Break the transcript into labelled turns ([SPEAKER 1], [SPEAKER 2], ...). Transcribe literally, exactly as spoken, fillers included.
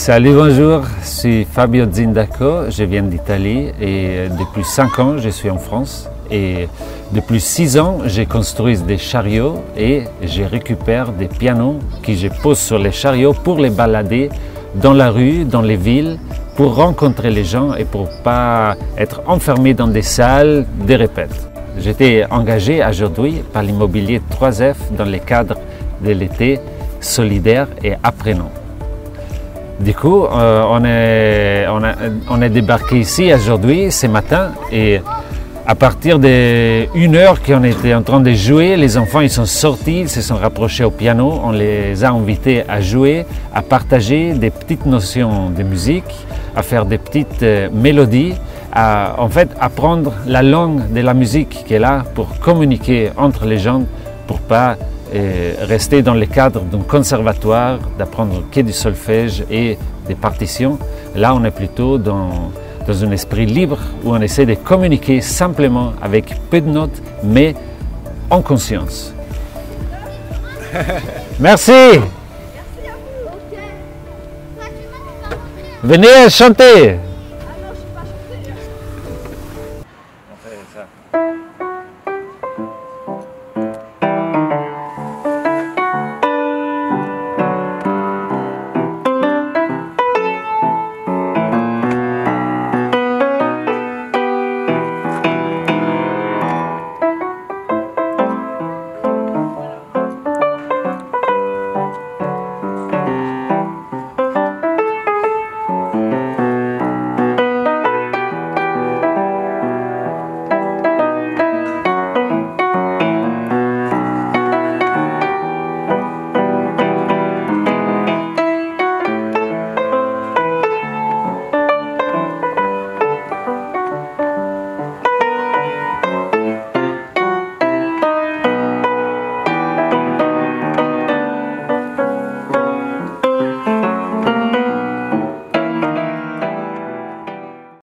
[SPEAKER 1] Salut, bonjour, je suis Fabio Zindaco, je viens d'Italie et depuis cinq ans je suis en France et depuis six ans je construis des chariots et je récupère des pianos que je pose sur les chariots pour les balader dans la rue, dans les villes, pour rencontrer les gens et pour ne pas être enfermé dans des salles de répète. J'étais engagé aujourd'hui par l'immobilier trois F dans le cadre de l'été solidaire et apprenant. Du coup, euh, on, est, on, a, on est débarqué ici aujourd'hui, ce matin, et à partir d'une heure qu'on était en train de jouer, les enfants ils sont sortis, ils se sont rapprochés au piano, on les a invités à jouer, à partager des petites notions de musique, à faire des petites euh, mélodies, à en fait apprendre la langue de la musique qui est là pour communiquer entre les gens, pour pas et rester dans le cadre d'un conservatoire, d'apprendre que du solfège et des partitions. Là, on est plutôt dans, dans un esprit libre où on essaie de communiquer simplement avec peu de notes, mais en conscience. Merci. Venez chanter.